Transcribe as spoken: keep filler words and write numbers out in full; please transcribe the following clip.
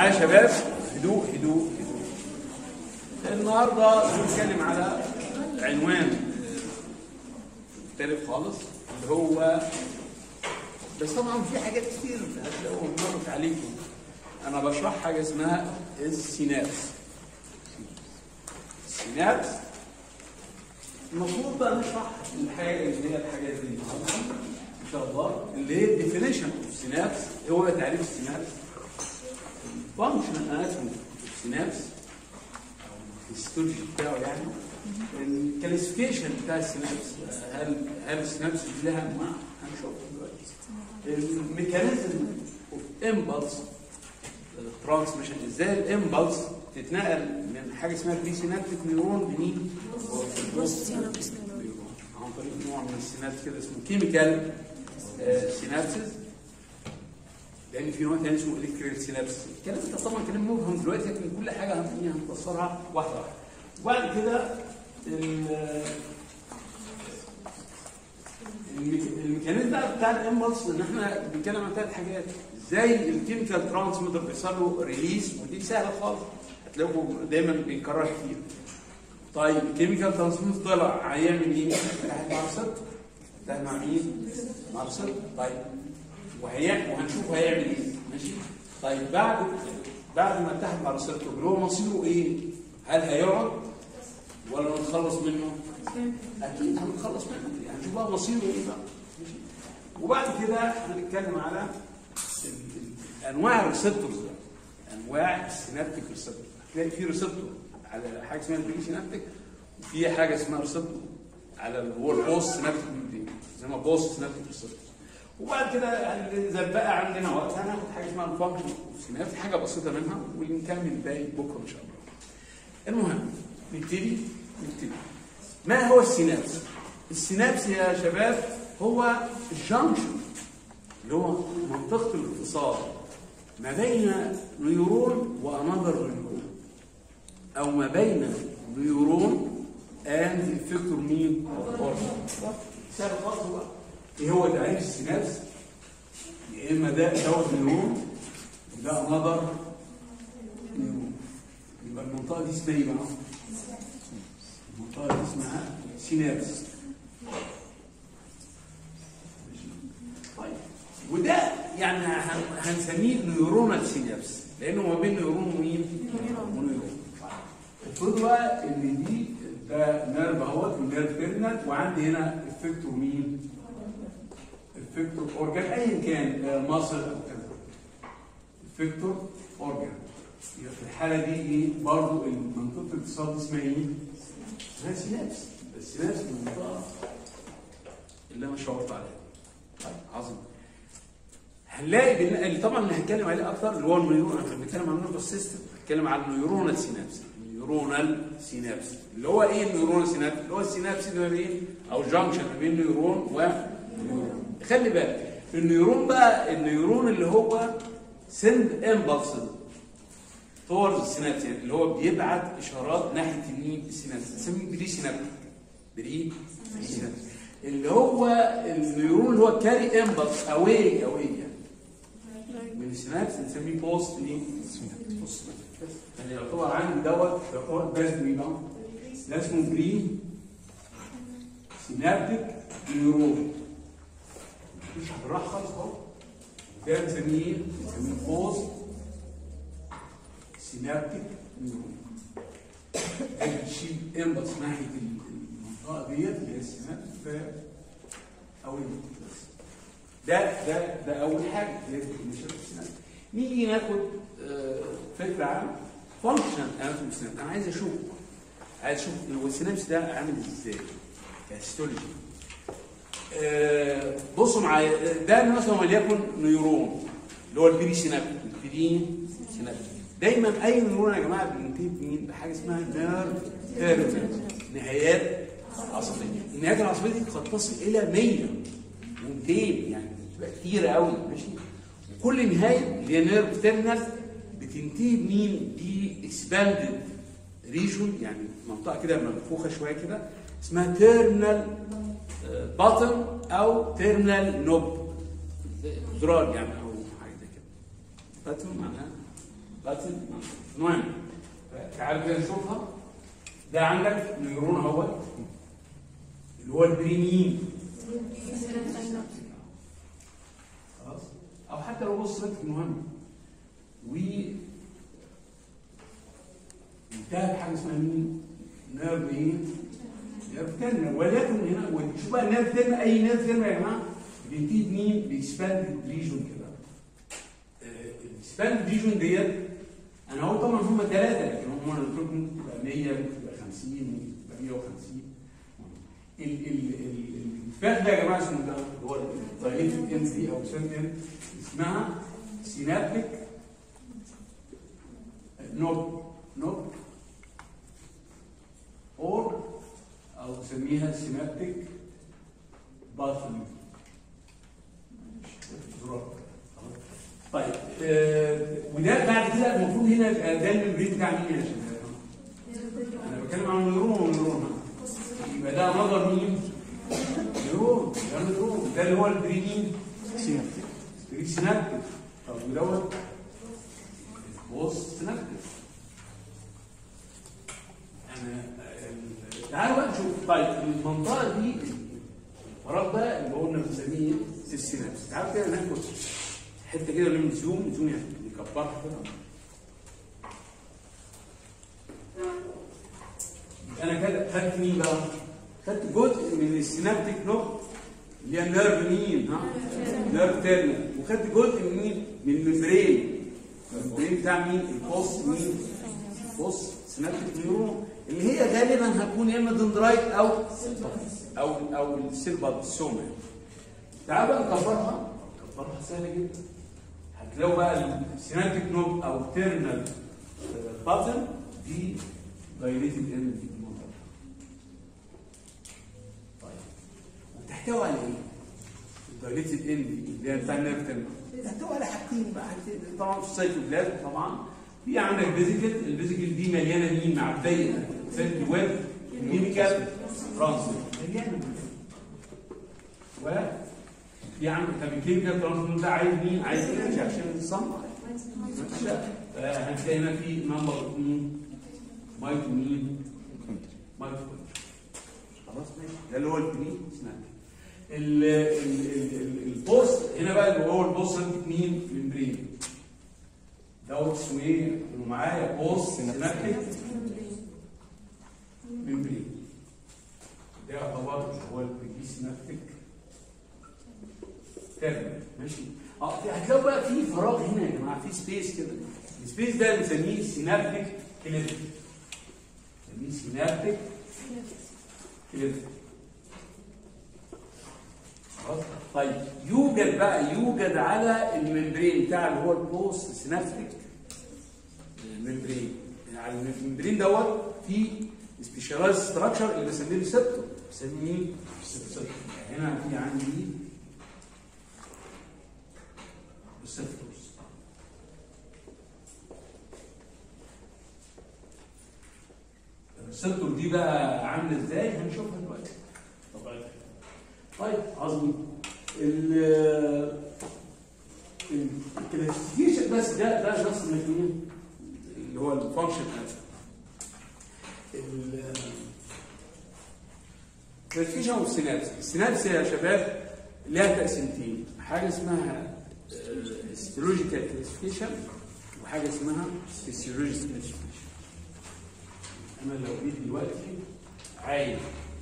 معايا يا شباب؟ هدوء هدوء هدوء. النهارده بنتكلم على عنوان مختلف خالص اللي هو، بس طبعا في حاجات كتير هتلاقوها مرت عليكم. انا بشرح حاجه اسمها السينابس. السينابس المفروض بقى نشرح الحاجه اللي هي الحاجات دي النهارده ان شاء الله، اللي هي الديفينيشن اوف السينابس. هو تعريف السينابس، الفانكشن اناتومي اوف السينابس او الهيستولوجي بتاعه، يعني الكلاسيفيكيشن بتاع السينابس. هل هل السينابس دي لها انواع؟ هنشوفها دلوقتي. الميكانيزم اوف امبلس ترانسميشن، ازاي الامبلس تتنقل من حاجه اسمها بري سينابتيك نيورون لمين؟ بوست سينابتيك نيورون، عن طريق نوع من السينابس كده اسمه كيميكال سينابسز، لان في نوع ثاني اسمه الكتريكال سينابس. الكلام ده طبعا كلام مبهم دلوقتي، لكن كل حاجه هنفسرها واحده واحده. وبعد كده الميكانيزم بتاع الامبلس، ان احنا بنتكلم عن ثلاث حاجات. ازاي الكيميكال ترانسميتر بيحصل له ريليز، ودي سهله خالص هتلاقوا دايما بينكرر كتير. طيب الكيميكال ترانسميتر طلع هيعمل ايه؟ هيتحد مع الريسبتور. هيتحد مع مين؟ مع الريسبتور. طيب وهيعمل وهنشوف هيعمل ايه، ماشي؟ طيب بعد بعد ما اتحد مع الريسبتور اللي هو مصيره ايه؟ هل هيقعد ولا نتخلص منه؟ اكيد هنتخلص منه، يعني هنشوف بقى مصيره ايه بقى، ماشي؟ وبعد كده هنتكلم على انواع الريسبتورز، انواع السينابتيك ريسبتور. هتلاقي في ريسبتور على حاجه اسمها البري سينابتيك، وفي حاجه اسمها ريسبتور على اللي هو البوست سينابتيك ميمبرين، زي ما بوست سينابتيك ريسبتور. وبعد كده اذا بقى عندنا وقت هناخد حاجه اسمها الفانكشن اوف سينابس، حاجه بسيطه منها، ونكمل الباقي بكره ان شاء الله. المهم نبتدي نبتدي ما هو السينابس؟ السينابس يا شباب هو الجنكشن، اللي هو منطقه الاتصال ما بين نيورون وانذر نيورون، او ما بين نيورون اند افكتور مين؟ سهل خالص بقى. ايه هو تعريف السينابس؟ يا اما ده دوت نيورون وده انذر نيورون. يبقى المنطقه دي اسمها ايه بقى؟ المنطقه دي اسمها سينابس. طيب وده يعني هنسميه نيورونال سينابس، لانه ما بين نيورون ومين؟ ونيورون. المفروض بقى ان دي ده نيرف اهوت، ونيرف تيرمينال، وعندي هنا افكتور مين؟ افكتور اورجان، ايا كان مصل او كذا. افكتور اورجان. في الحاله دي ايه؟ برضه منطقه الاتصال دي اسمها ايه؟ اسمها سينابس. السينابس المنطقه اللي انا شاورت عليها. طيب عظيم. هنلاقي طبعا اللي هنتكلم عليه اكتر اللي هو النيورون. احنا بنتكلم عن النيرفس سيستم، بنتكلم عن النيورونال سينابس. النيورونال سينابس اللي هو ايه؟ النيورونال سينابس اللي هو السينابس اللي ما بين او جانكشن ما بين نيورون ونيورون. خلي بالك النيورون بقى، النيورون اللي هو سند امبلس تورز السينابس، يعني اللي هو بيبعت اشارات ناحيه اليمين السينابس، بنسميه بري سينابتيك. بري سينابتيك اللي هو النيورون اللي هو كاري امبلس اواي اواي يعني من السينابس، بنسميه بوست ايه؟ بوست سينابتيك. يعني يعتبر عندي دوت يعتبر باسم بقى، ده اسمه بري سينابتيك نيورون. مش هتراح خالص اهو. ده بنسميه ايه؟ بنسميه بوست سينابتيك نيورون. ده بتشيل امبلس ناحيه المنطقه ديت اللي هي السينابس او ده ده ده اول حاجه اللي هي السينابس. نيجي ناخد آه فكره عن فانكشن اناتومي السينابس. انا عايز اشوف عايز اشوف هو السينابس ده عامل ازاي كهيستولوجي. آه بصوا معايا، ده مثلا وليكن نيورون اللي هو البري سينابتيك. البري سينابتيك دايما اي نيورون يا جماعه بينتهي بمين؟ بحاجه اسمها نيرف تيرمينال، نهايات عصبيه. النهايات العصبيه دي قد تصل الى مية ومئتين، يعني بتبقى كتيره قوي، ماشي؟ كل نهايه اللي هي نيرف تيرمينال بتنتهي بمين؟ باكسباندد ريجون، يعني منطقه كده منفوخه شويه كده اسمها تيرمينال باتن او تيرمينال نوب، زرار يعني او حاجه زي كده. باتن معناها المهم تعالوا كده نشوفها. ده عندك نيرون اهوت اللي هو البريمين خلاص، او حتى لو بص لك المهم و انتهى بحاجه اسمها مين؟ نيرف ايه؟ نيرف تيرمينال. ولكن هنا شوف بقى النيرف تيرمينال، اي نيرف تيرمينال يا جماعه بينتهي بمين؟ باكسباند ريجون كده. الاكسباند ريجون ديت انا هو طبعا هم ثلاثه، لكن هم انا قلت لكم تبقى مية تبقى خمسين تبقى مية وخمسين. الفخ ده يا جماعه اسمه ده اللي هو الدايليتد انسي او سنتين، اسمها سينابتيك نوب نوب اور او نسميها سينابتيك باثوي. طيب آه وده بعد كده المفروض هنا يبقى ده الممبرين بتاع مين يا شباب؟ انا بتكلم عن النيرون والنيرون، يبقى ده نظر مين؟ نيرون، ده نيرون، ده اللي هو البريمين سينابتيك بري سينابتيك. طب ودوت بوست سينابتيك. انا تعالوا بقى نشوف. طيب المنطقه دي الفراغ ده اللي قلنا بنسميه السينابس. تعالوا كده ناخد حته كده من زوم زوم يعني نكبرها كده. انا كده خدت مين بقى؟ خدت جزء من السينابتيك نوب اللي هي النيرف مين؟ ها؟ نيرف تيرمينال. وخدت جزء من مين؟ من الممبرين. الممبرين بتاع مين؟ البوست مين؟ بوست سينابتيك نيورون اللي هي غالبا هتكون يا اما دندرايت او او او السيل باد السوما. تعالوا بقى نكبرها. نكبرها سهله جدا. هتلاقوا بقى السينابتيك نوب او تيرمينال باتن دي دايليتد اند في المنطقه. طيب وتحتوي على ايه؟ الدايليتد اند اللي هي بتاع النيرف تيرمينال تحتوي على حاجتين بقى. حاجتين طبعا في السيتوبلازم طبعا في عندك فيزيكال. الفيزيكال دي مليانه مين؟ معبيه فيلد ويب كيميكال ترانسفير مليانه. و في عندك طب الكيميكال ترانسفير ده عايز مين؟ عايز انرجي عشان يتصنع. هتلاقي هنا في نمبر مين؟ مايكرو مين؟ مايكرو. خلاص ماشي. ده اللي هو البري سناب. البوست هنا بقى اللي هو البوست مين؟ ممبرين. دوت اسمه ايه؟ ومعايا بوست سينابتيك ممبرين. ده يعتبر هو البري سينابتيك تيرمينال. ماشي؟ اه هتلاقوا بقى في فراغ هنا يا جماعه، في سبيس كده. السبيس ده بنسميه سينابتيك كليفت. بنسميه سينابتيك كليفت. خلاص؟ طيب يوجد بقى يوجد على الممبرين بتاع اللي هو البوست سينابتيك ممبرين. على الممبرين دوت في سبيشالايز ستراكشر اللي بسميه ريسبتور. بسميه ريسبتور. هنا في عندي ريسبتورز. الريسبتور دي بقى عامله ازاي؟ هنشوفها دلوقتي. طيب عظيم. ال الكلاسيفيكيشن بس ده ده نص من اللي هو الفانكشن الكلاسيفيكيشن اوف السينابس. السينابس يا شباب لها تقسيمتين، حاجه اسمها هيستولوجيكال كلاسيفيكيشن وحاجه اسمها فيسيولوجيكال كلاسيفيكيشن. انا لو جيت دلوقتي عايز